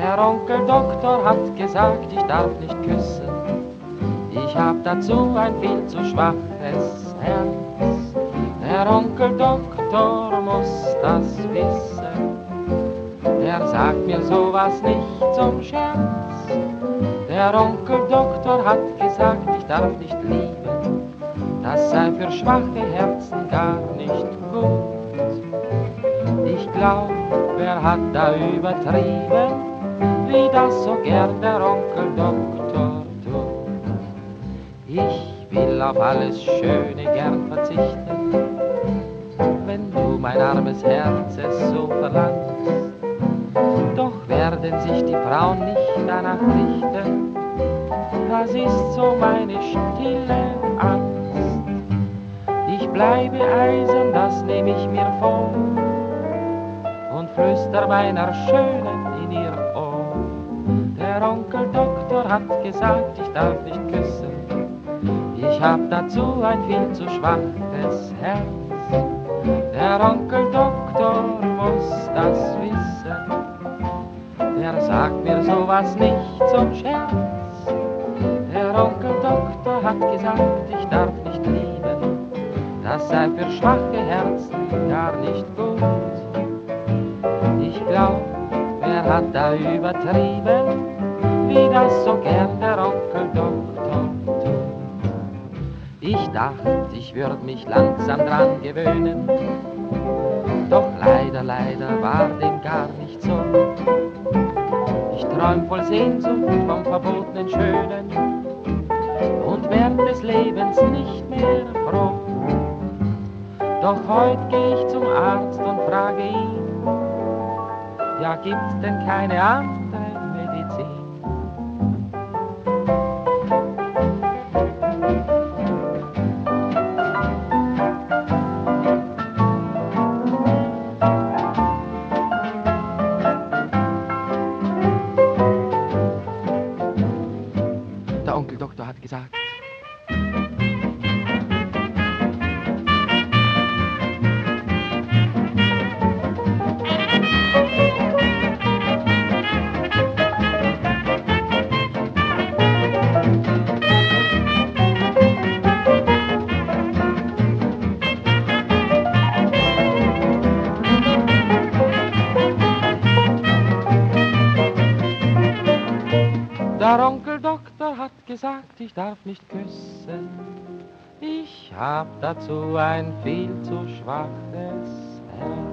Der Onkel Doktor hat gesagt, ich darf nicht küssen. Ich hab dazu ein viel zu schwaches Herz. Der Onkel Doktor muss das wissen. Er sagt mir sowas nicht zum Scherz. Der Onkel Doktor hat gesagt, ich darf nicht lieben. Das sei für schwache Herzen gar nicht gut. Ich glaub, wer hat da übertrieben, wie das so gern der Onkel Doktor tut. Ich will auf alles Schöne gern verzichten, wenn du mein armes Herz es so verlangst. Doch werden sich die Frauen nicht danach richten, das ist so meine stille Angst. Ich bleibe eisen, das nehm ich mir vor, und flüster meiner Schönen in ihr Ohr. Der Onkel Doktor hat gesagt, ich darf nicht küssen. Ich hab dazu ein viel zu schwaches Herz. Der Onkel Doktor muss das wissen. Der sagt mir sowas nicht zum Scherz. Der Onkel Doktor hat gesagt, ich darf nicht lieben. Das sei für schwache Herzen gar nicht gut. Ich glaub, wer hat da übertrieben, wie das so gern der Onkel Doktor tut. Ich dachte, ich würd mich langsam dran gewöhnen, doch leider war dem gar nicht so. Ich träum voll Sehnsucht vom verbotenen Schönen und werd des Lebens nicht mehr froh. Doch heut geh ich zum Arzt und frage ihn, ja, gibt's denn keine andere Medizin? Der Onkel Doktor hat gesagt, der Onkel Doktor hat gesagt, ich darf nicht küssen. Ich hab dazu ein viel zu schwaches Herz.